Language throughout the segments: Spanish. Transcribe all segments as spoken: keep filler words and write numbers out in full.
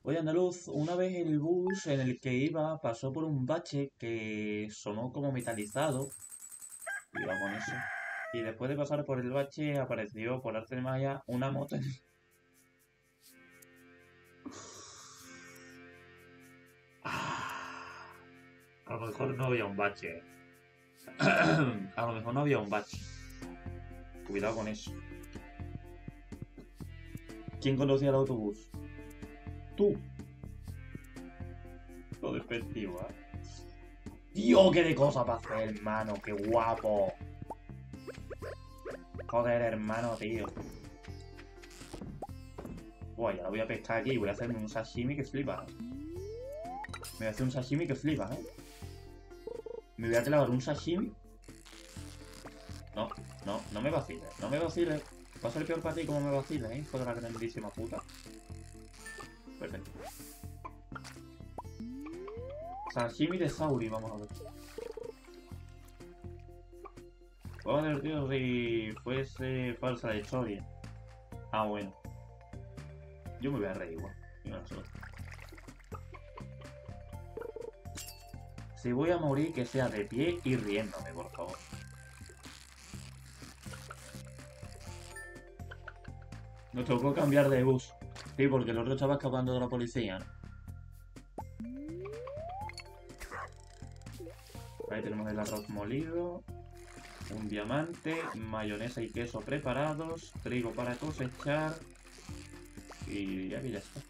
Oye, Andaluz, una vez el bus en el que iba pasó por un bache que sonó como metalizado, cuidado con eso, y después de pasar por el bache apareció por arte de magia una moto en... Ah, a lo mejor no había un bache. A lo mejor no había un bache. Cuidado con eso. ¿Quién conducía el autobús? Tú. Lo despectivo, ¿eh? Tío, qué de cosa para hacer, hermano. Qué guapo. Joder, hermano, tío. Buah, ya lo voy a pescar aquí. Voy a hacerme un sashimi que flipa. Me voy a hacer un sashimi que flipa, ¿eh? Me voy a clavar un sashimi. No, no, no me vaciles. No me vaciles. Va a ser peor para ti como me vaciles, ¿eh? Hijo de la grandísima puta. Perfecto. Sashimi de Sauri, vamos a ver. Joder, tío, si fuese falsa la historia. Ah, bueno. Yo me voy a reír igual. Yo no sé. Si voy a morir, que sea de pie y riéndome, por favor. Nos tocó cambiar de bus. Sí, porque el otro estaba escapando de la policía. Ahí tenemos el arroz molido. Un diamante, mayonesa y queso preparados, trigo para cosechar y ya que ya está.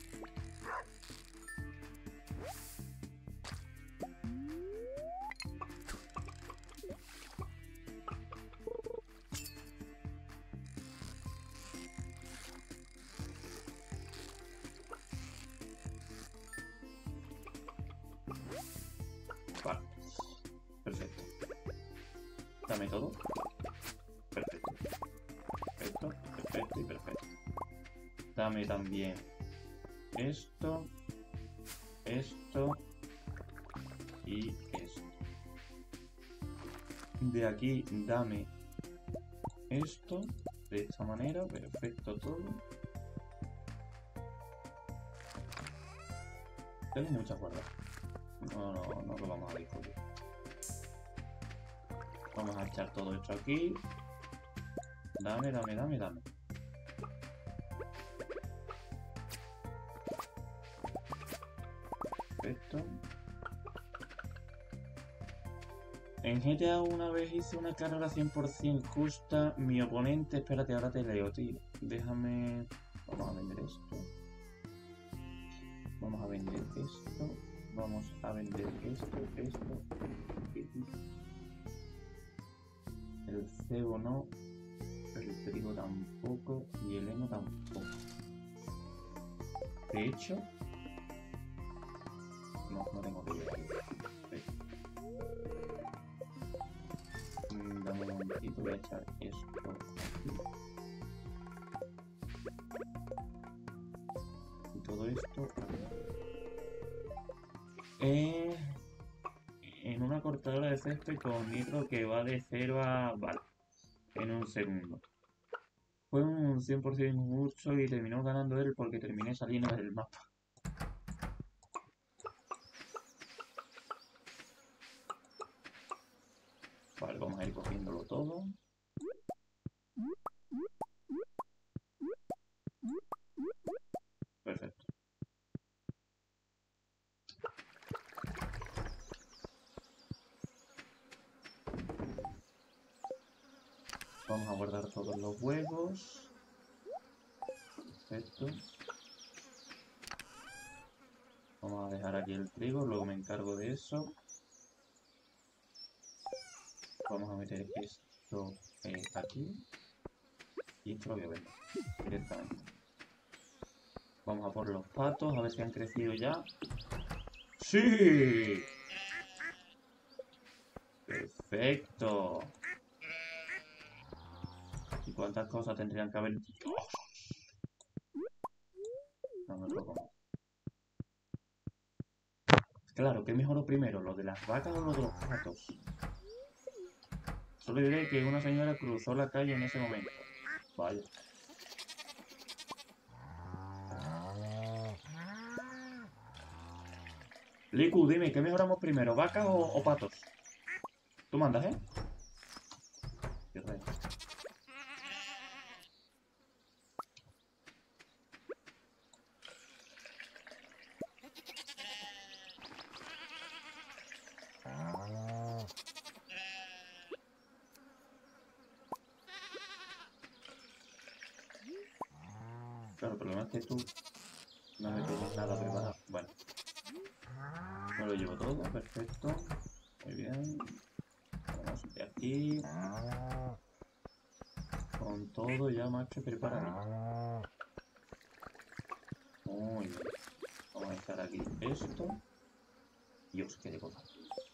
Vale, perfecto. Dame todo. Perfecto. Perfecto, perfecto y perfecto. Dame también esto, esto y esto. De aquí dame esto, de esta manera, perfecto todo. Tengo muchas cuerdas. No, no, no lo vamos a discutir. Vamos a echar todo esto aquí. Dame, dame, dame, dame. Perfecto. En G T A una vez hice una carrera cien por cien justa. Mi oponente... Espérate, ahora te leo, tío. Déjame... Vamos a vender esto. Vamos a vender esto. Vamos a vender esto, esto. El cebo no. El trigo tampoco. Y el heno tampoco. De hecho... No, no tengo que llevar. Dame un momentito, voy a echar esto aquí. Y todo esto aquí. Eh, en una cortadora de césped con nitro que va de cero a... Vale, en un segundo. Fue un cien por cien justo y terminó ganando él porque terminé saliendo del mapa. Vale, vamos a ir cogiéndolo todo. Perfecto. Vamos a guardar todos los huevos. Perfecto. Vamos a dejar aquí el trigo, luego me encargo de eso. Vamos a meter esto eh, aquí. Y esto lo voy a vender directamente. Vamos a por los patos, a ver si han crecido ya. ¡Sí! ¡Perfecto! ¿Y cuántas cosas tendrían que haber? ¡Dios! No me lo como. Claro, ¿qué mejoró primero? ¿Lo de las vacas o lo de los patos? Solo diré que una señora cruzó la calle en ese momento. Vaya. Liku, dime, ¿qué mejoramos primero? ¿Vacas o, o patos? Tú mandas, ¿eh? Qué raro. Claro, el problema es que tú no me tienes nada preparado. Bueno, me lo llevo todo, perfecto. Muy bien. Vamos de aquí. Con todo ya, macho, preparado. Muy bien. Vamos a dejar aquí esto. Dios, qué de cosa.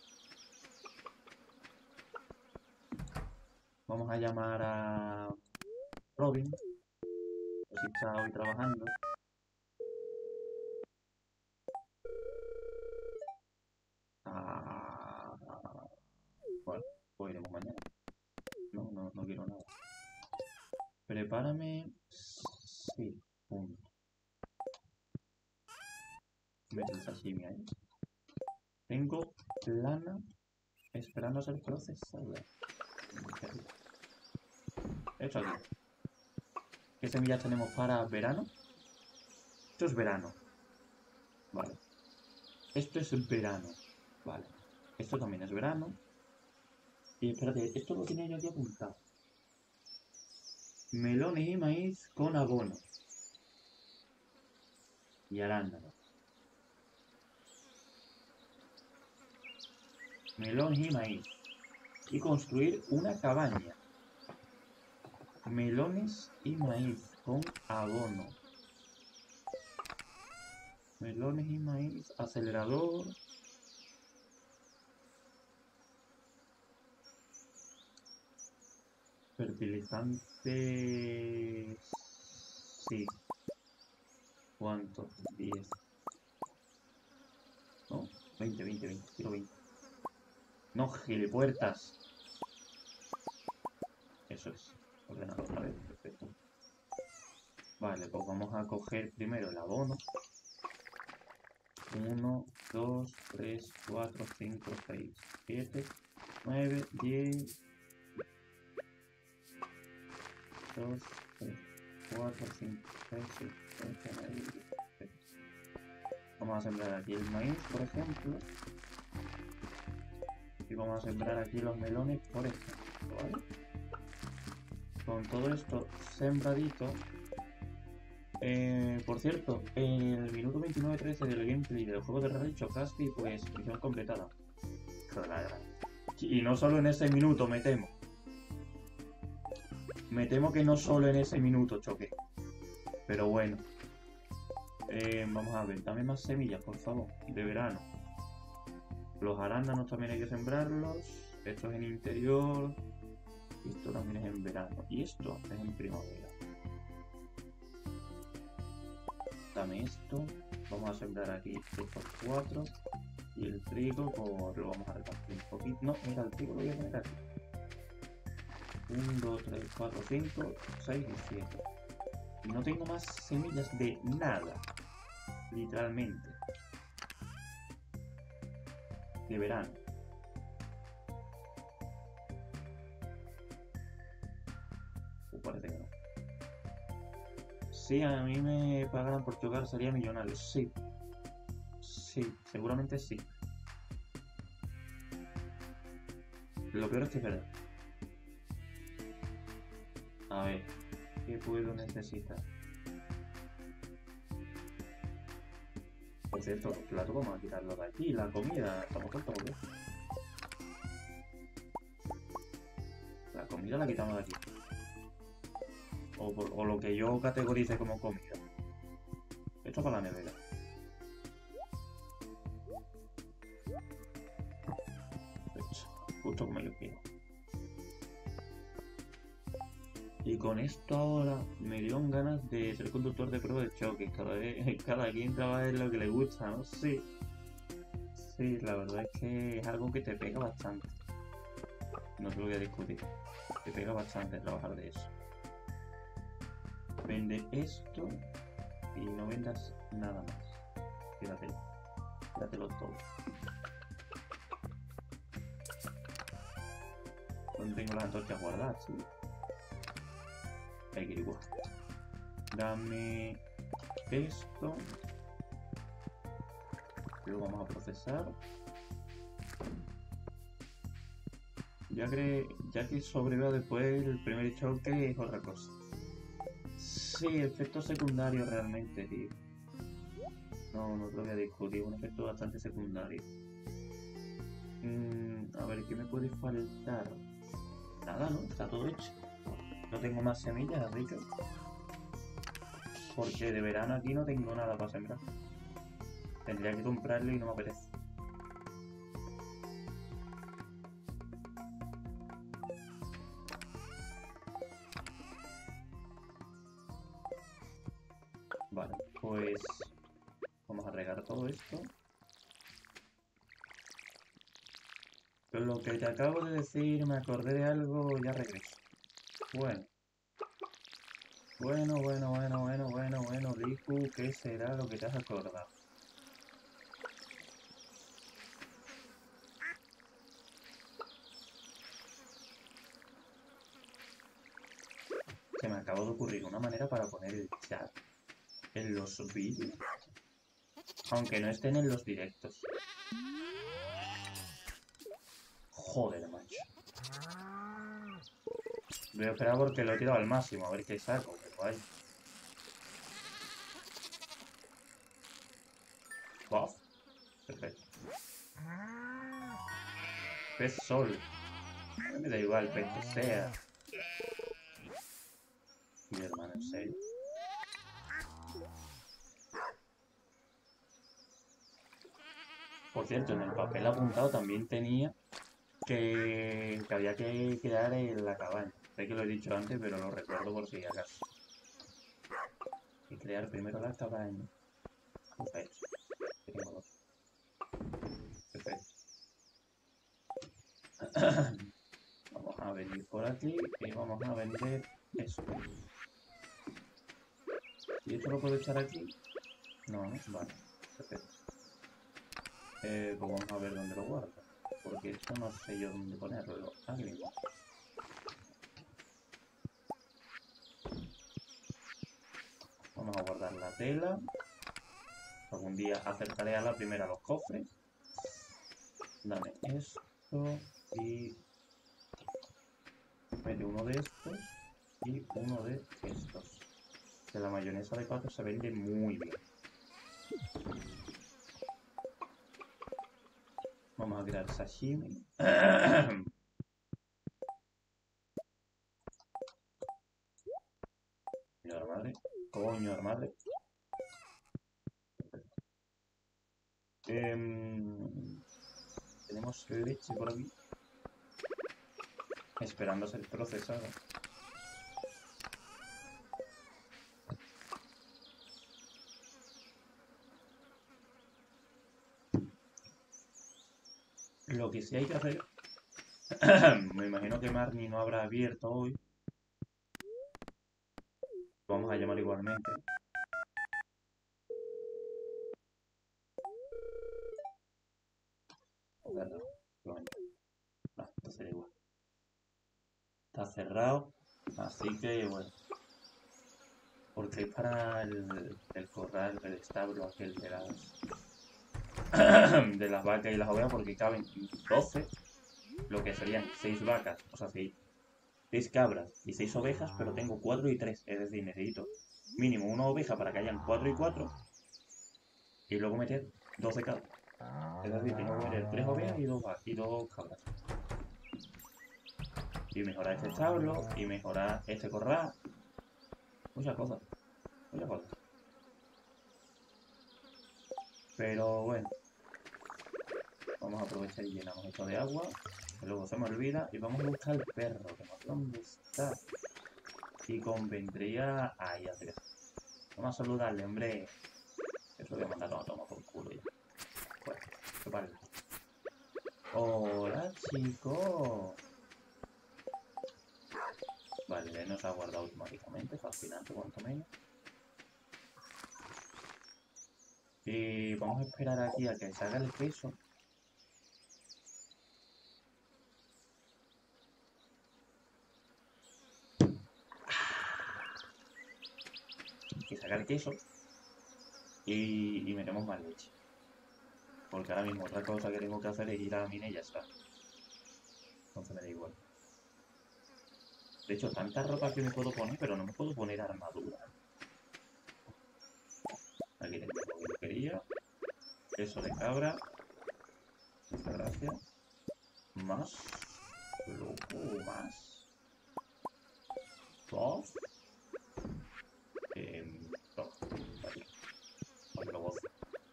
Vamos a llamar a Robin. Pues si está hoy trabajando. Ah, bueno, pues iremos mañana. No, no, no quiero nada. Prepárame. Sí, punto. Mete el sashimi ahí. Tengo lana esperando a ser procesada. Esto aquí. ¿Qué semillas tenemos para verano? Esto es verano. Vale. Esto es verano. Vale. Esto también es verano. Y espérate, esto lo tenía yo aquí apuntado. Melones y maíz con abono. Y arándanos. Melones y maíz. Y construir una cabaña. Melones y maíz con abono. Melones y maíz, acelerador. Fertilizantes. Sí. ¿Cuánto? diez. No, veinte, veinte, veinte. Quiero veinte. No, gilipuertas. Eso es. Ordenado otra vez. Perfecto. Vale, pues vamos a coger primero el abono. uno, dos, tres, cuatro, cinco, seis, siete, nueve, diez. dos, tres, cuatro, cinco, seis, siete, nueve, diez. Vamos a sembrar aquí el maíz, por ejemplo. Y vamos a sembrar aquí los melones, por ejemplo, ¿vale? Con todo esto sembradito. Eh, por cierto, en el minuto veintinueve trece del gameplay del juego de Rally chocaste y pues misión completada. Y no solo en ese minuto, me temo. Me temo que no solo en ese minuto choqué. Pero bueno. Eh, vamos a ver, dame más semillas, por favor, de verano. Los arándanos también hay que sembrarlos. Esto es en interior. Y esto también es en verano. Y esto es en primavera. Dame esto. Vamos a sembrar aquí estos cuatro. Y el trigo, pues lo vamos a repartir un poquito. No, mira, el trigo lo voy a poner aquí. uno, dos, tres, cuatro, cinco, seis y siete. Y no tengo más semillas de nada. Literalmente. De verano. Pues parece que no. Si a mí me pagaran por chocar sería millonario. Sí. Sí, seguramente sí. Lo peor es que es verdad. A ver, ¿qué puedo necesitar? Por cierto, los platos vamos a quitarlo de aquí. La comida, estamos tontos, ¿por qué? La comida la quitamos de aquí. O, por, o lo que yo categorice como comida. Esto para la nevera. Hecho, justo como yo quiero. Y con esto ahora me dieron ganas de ser conductor de prueba de choque. Cada vez, cada quien trabaja en lo que le gusta, ¿no? Sí. Sí, la verdad es que es algo que te pega bastante. No te lo voy a discutir. Te pega bastante trabajar de eso. Vende esto y no vendas nada más. Fíjate. Dátelo todo. ¿Dónde tengo las antorchas guardadas, tío? Hay que ir igual. Dame esto. Luego vamos a procesar. Ya que, ya que sobreviva después el primer choque es otra cosa. Sí, efecto secundario realmente, tío. No, no te lo voy a discutir, un efecto bastante secundario. Mm, a ver, ¿qué me puede faltar? Nada, ¿no? Está todo hecho. No tengo más semillas, así que... Porque de verano aquí no tengo nada para sembrar. Tendría que comprarlo y no me apetece. Vale, pues... Vamos a regar todo esto. Pero lo que te acabo de decir, me acordé de algo, ya regreso. Bueno. Bueno, bueno, bueno, bueno, bueno, bueno, Riku, ¿qué será lo que te has acordado? Se me acaba de ocurrir una manera para poner el chat en los vídeos, aunque no estén en los directos. Joder, macho. Voy a esperar porque lo he tirado al máximo, a ver qué saco, pero vaya. Buff. Perfecto. Pez sol. Me da igual, pez que sea. Mi hermano, en serio. Por cierto, en el papel apuntado también tenía que, que había que crear en la cabaña. Sé que lo he dicho antes, pero lo recuerdo por si acaso. Y crear primero la cabaña. Perfecto. Tengo dos. Perfecto. Vamos a venir por aquí y vamos a vender esto. ¿Y esto lo puedo echar aquí? No, no. Vale. Perfecto. Eh, pues vamos a ver dónde lo guardo. Porque esto no sé yo dónde ponerlo. Aquí mismo. Vamos a guardar la tela. Algún día acercaré a la primera los cofres. Dame esto y mete uno de estos y uno de estos. Que la mayonesa de pato se vende muy bien. Vamos a crear sashimi. Coño de la madre. Coño de la madre. Eh, tenemos leche por aquí. Esperando a ser procesada. Lo que sí hay que hacer... Me imagino que Marnie no habrá abierto hoy. Vamos a llamar igualmente. Cerrado. No, está cerrado igual. Está cerrado. Así que bueno. Porque es para el, el corral, el establo aquel de las... de las vacas y las ovejas, porque caben doce, lo que serían seis vacas, o sea, seis cabras y seis ovejas, pero tengo cuatro y tres, es decir, necesito mínimo una oveja para que hayan cuatro y cuatro, y luego meter doce cabras. Es decir, tengo que meter tres ovejas y dos, y dos cabras. Y mejorar este establo, y mejorar este corral. Muchas cosas, muchas cosas. Pero bueno. Vamos a aprovechar y llenamos esto de agua. Que luego se me olvida. Y vamos a buscar al perro. Que no sé dónde está. Y convendría... Ahí, hacer eso. Vamos a saludarle, hombre. Eso voy a mandar a tomar por culo ya. Bueno, qué vale. Hola, chicos. Vale, nos ha guardado automáticamente. Fascinante, cuanto menos. Y vamos a esperar aquí a que salga el peso. Que salga el queso. Y, y metemos más leche. Porque ahora mismo otra cosa que tengo que hacer es ir a la mina y ya está. Entonces me da igual. De hecho, tanta ropa que me puedo poner, pero no me puedo poner armadura. Aquí tengo lo que yo quería. Queso de cabra. Muchas gracias. Más. Luego más. Dos. Eh, no. Vale. Para que lo goce.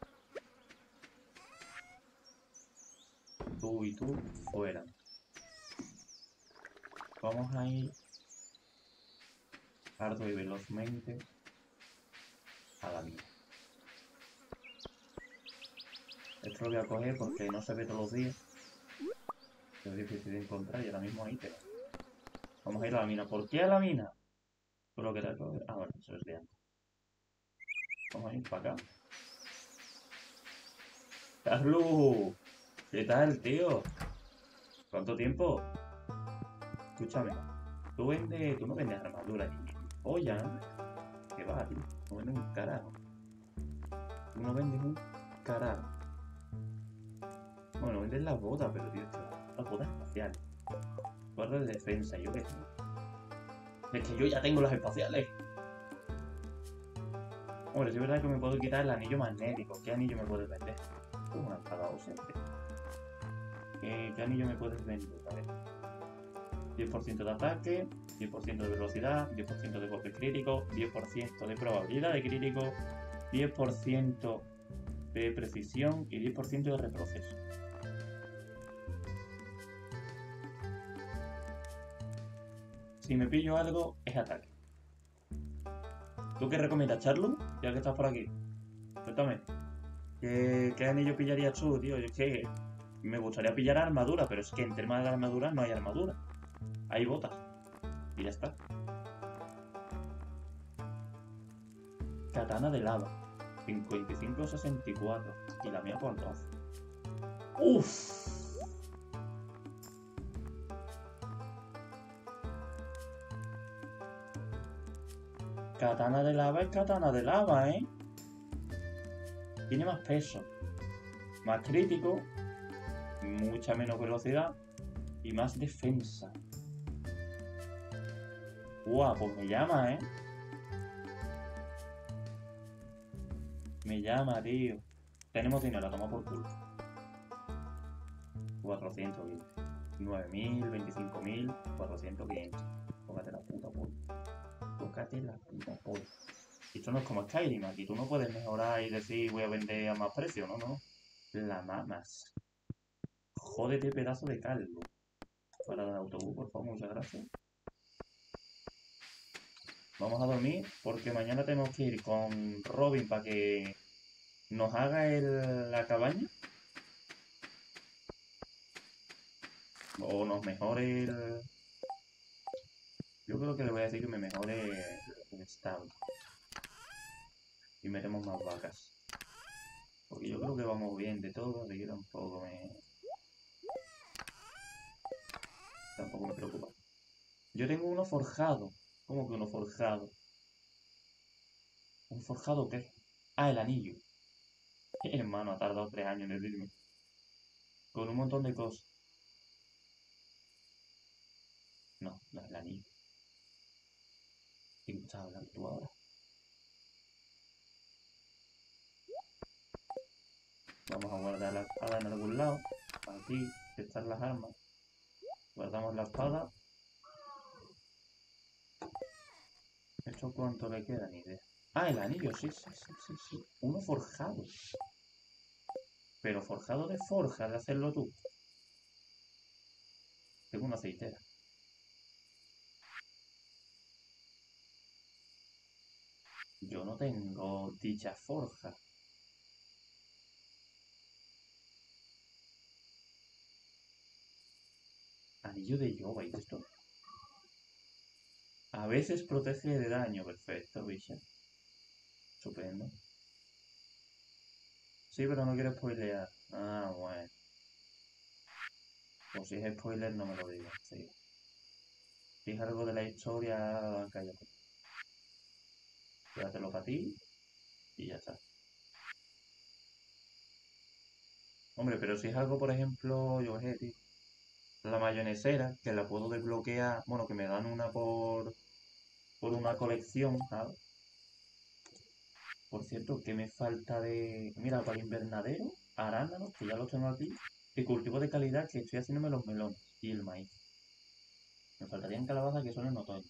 Tú y tú fuera. Vamos a ir arduo y velozmente a la mina. Esto lo voy a coger porque no se ve todos los días. Es difícil de encontrar y ahora mismo ahí te va. Vamos a ir a la mina. ¿Por qué a la mina? Por lo que era... Ah, bueno, eso es de antes. Vamos a ir para acá. ¡Carlos! ¿Qué tal, tío? ¿Cuánto tiempo? Escúchame. Tú vendes... Tú no vendes armadura ni polla, ¿no? ¿Qué va, tío? No vendes un carajo. Tú no vendes un carajo. Bueno, vendes las botas, pero tío, las botas espaciales. Guarda de defensa, yo qué sé. Es que yo ya tengo las espaciales. Hombre, si es verdad que me puedo quitar el anillo magnético. ¿Qué anillo me puedes vender? Esto es una espada ausente. ¿Qué, ¿Qué anillo me puedes vender? A ver. diez por ciento de ataque, diez por ciento de velocidad, diez por ciento de golpe crítico, diez por ciento de probabilidad de crítico, diez por ciento de precisión y diez por ciento de retroceso. Si me pillo algo, es ataque. ¿Tú qué recomiendas, Charlu? Ya que estás por aquí. Cuéntame. ¿Qué, ¿Qué anillo pillarías tú, tío? Yo es que me gustaría pillar armadura, pero es que en temas de armadura no hay armadura. Hay botas. Y ya está. Katana de lava. cincuenta y cinco sesenta y cuatro. ¿Y la mía cuánto hace? ¡Uf! Katana de lava es katana de lava, ¿eh? Tiene más peso. Más crítico. Mucha menos velocidad. Y más defensa. ¡Guau! Pues me llama, ¿eh? Me llama, tío. Tenemos dinero, toma por culo. cuatrocientos veinte. nueve mil, veinticinco mil, cuatrocientos veinte. Tócate la puta polla. Tócate la puta polla. Esto no es como Skyrim, aquí tú no puedes mejorar y decir voy a vender a más precio, no, no. La mamas. Jódete, pedazo de calvo. Para el autobús, por favor, muchas gracias. Vamos a dormir porque mañana tenemos que ir con Robin para que nos haga el, la cabaña. O nos mejore el... Yo creo que le voy a decir que me mejore el establo. Y metemos más vacas. Porque yo creo que vamos bien de todo, así que tampoco me... Tampoco me preocupa. Yo tengo uno forjado. ¿Cómo que uno forjado? ¿Un forjado qué? Ah, el anillo. Hermano, ha tardado tres años en decirme. Con un montón de cosas. No, no es el anillo. ¿Qué estás hablando tú ahora? Vamos a guardar la espada en algún lado. Aquí están las armas. Guardamos la espada. ¿Esto cuánto le queda? Ni idea. Ah, el anillo, sí, sí, sí, sí, sí. Uno forjado. Pero forjado de forja, de hacerlo tú. Tengo una aceitera. Yo no tengo dicha forja. Anillo de yoga, ¿y esto? A veces protege de daño. Perfecto, bicha. Estupendo. Sí, pero no quiero spoilear. Ah, bueno. Pues si es spoiler, no me lo digas. Sí. Si es algo de la historia, cállate. Quédatelo para ti y ya está. Hombre, pero si es algo, por ejemplo, yo qué sé, tío, la mayonesera, que la puedo desbloquear, bueno, que me dan una por, por una colección, ¿sabes? Por cierto, ¿qué me falta de... Mira, para el invernadero, arándanos, que ya los tengo aquí, y cultivo de calidad, que estoy haciéndome los melones y el maíz. Me faltarían calabazas que son en otoño.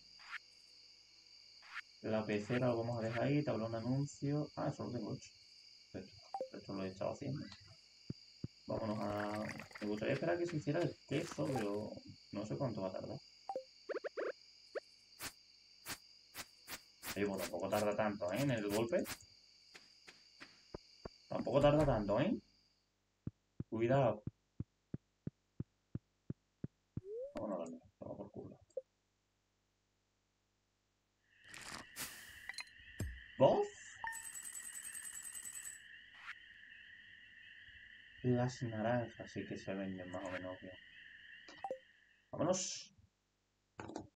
La pecera lo vamos a dejar ahí, tablón de anuncio. Ah, eso lo tengo hecho. Esto, esto lo he estado haciendo. Vámonos a... Me gustaría esperar que se hiciera el queso, pero no sé cuánto va a tardar. Y bueno, tampoco tarda tanto, ¿eh? En el golpe. Tampoco tarda tanto, ¿eh? Cuidado. Vámonos a la mierda. Vamos por culo. ¿Vos? Las naranjas sí que se venden más o menos bien. Vámonos.